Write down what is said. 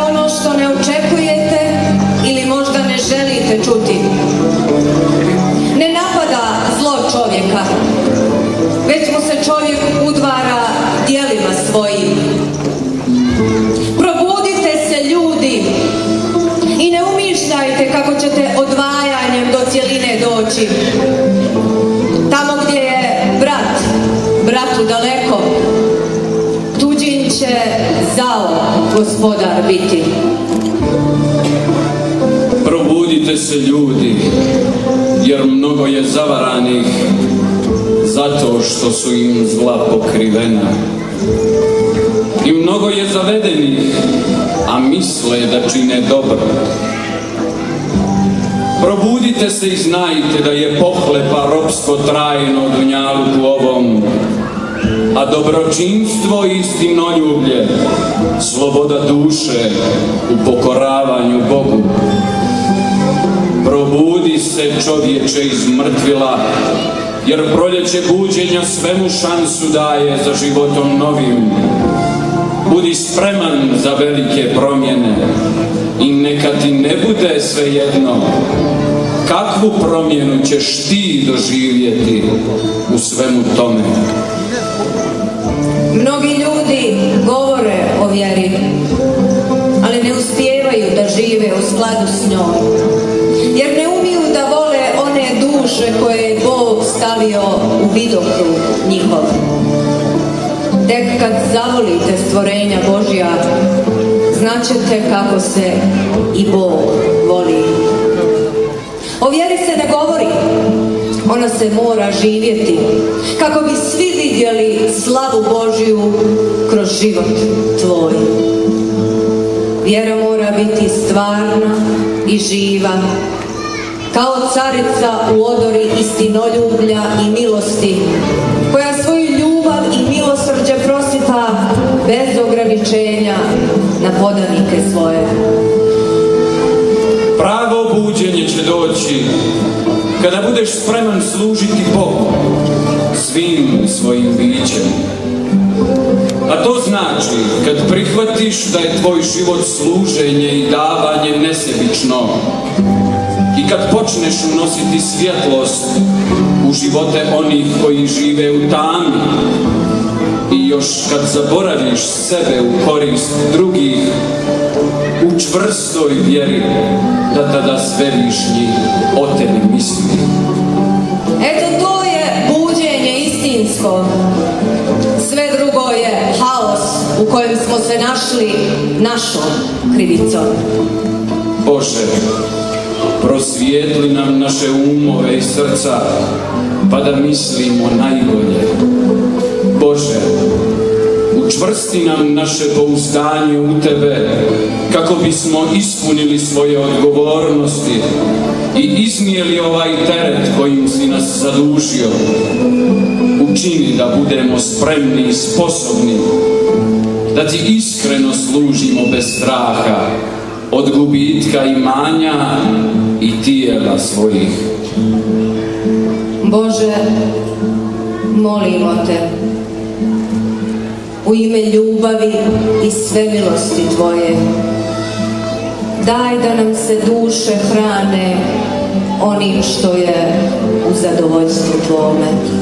ono što ne očekujete ili možda ne želite čuti. Ne napada zlo čovjeka, već mu se čovjek udvara djelima svojim. Probudite se, ljudi, i ne umišljajte kako ćete odvajanjem do cjeline doći. Tamo gdje je brat bratu daleko, tuđin će zao gospodar biti. Probudite se, ljudi, jer mnogo je zavaranih zato što su im zla pokrivena. I mnogo je zavedenih, a misle da čine dobro. Probudite se i znajte da je pohlepa ropsko trajno dunjaluku ovom, a dobročinstvo i istinoljublje, sloboda duše u pokoravanju Bogu. Probudi se, čovječe, iz mrtvila, jer proljeće buđenja svemu šansu daje za životom novim. Budi spreman za velike promjene i neka ti ne bude svejedno kakvu promjenu ćeš ti doživjeti u svemu tome. Mnogi ljudi govore o vjeri, ali ne uspijevaju da žive u skladu s njom, jer ne umiju da vole one duše koje je Bog stavio u vidokrug njihov. Tek kad zavolite stvorenja Božja, znaćete kako se i Bog voli. O vjeri se ne govori, ona se mora živjeti, kako bi svi vidjeli slavu Božju kroz život tvoj. Vjera mora biti stvarna i živa, kao carica u odori istinoljublja i milosti, koja svoju ljubav i milosrđe prosipa bez ograničenja na podanike svoje. Pravo buđenje će doći kada budeš spreman služiti Bogu svim svojim bićem. A to znači kad prihvatiš da je tvoj život služenje i davanje nesebično i kad počneš unositi svjetlost u živote onih koji žive u tami i još kad zaboraviš sebe u korist drugih, u čvrstoj vjeri da tada svevišnji o tebi misli. Eto, to je buđenje istinsko. Sve drugo je haos u kojem smo se našli našom krivicom. Bože, prosvijetli nam naše umove i srca, pa da mislimo najbolje. Bože, učvrsti nam naše pouzdanje u Tebe, kako bismo ispunili svoje odgovornosti i iznijeli ovaj teret kojim si nas zadužio. Učini da budemo spremni i sposobni, da Ti iskreno služimo bez straha, od gubitka imanja i tijela svojih. Bože, molimo Te, u ime ljubavi i svemilosti Tvoje, daj da nam se duše hrane onim što je u zadovoljstvu Tvome.